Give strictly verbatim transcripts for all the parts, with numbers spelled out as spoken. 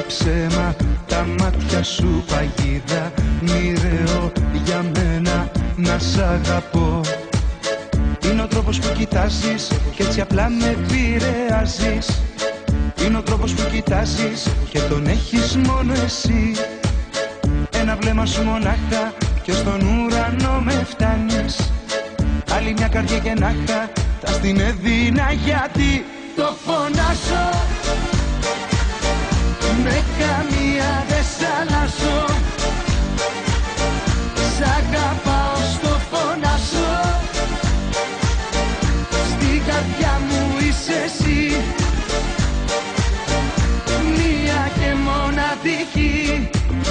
ψέμα, τα μάτια σου παγίδα. Μοιραίο για μένα να σ' αγαπώ. Είναι ο τρόπος που κοιτάζεις κι έτσι απλά με επηρεάζεις. Είναι ο τρόπος που κοιτάζεις και τον έχεις μόνο εσύ. Ένα βλέμμα σου μονάχα κι ως τον ουρανό με φτάνεις. Άλλη μια καρδιά και να είχα, θα στην έδινα γιατί το φωνάζω. Με καμία δεν σ' αλλάζω. Σ' αγαπάω, στο φωνάζω. Στην καρδιά μου είσαι εσύ. Μία και μοναδική.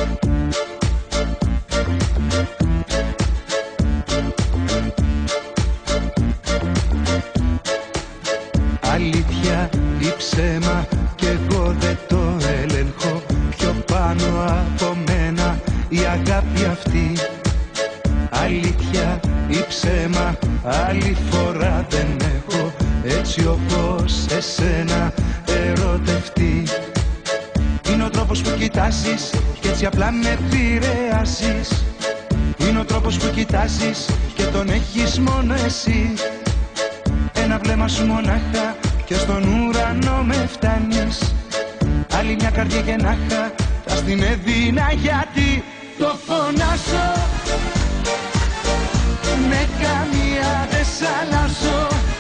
Αλήθεια ή ψέμα κι εγώ δεν το έλεγχω. Πιο πάνω από μένα η αγάπη αυτή. Αλήθεια ή ψέμα άλλη φορά δεν έχω έτσι όπως εσένα ερωτευτεί. Είναι ο τρόπος που κοιτάζεις κι έτσι απλά με επηρεάζεις. Είναι ο τρόπος που κοιτάζεις και τον έχεις μόνο εσύ. Ένα βλέμμα σου μονάχα και στον ουρανό με φτάνεις. Άλλη μια καρδιά και να είχα, θα στην έδινα γιατί το φωνάζω. Με καμία δεν σ' αλλάζω.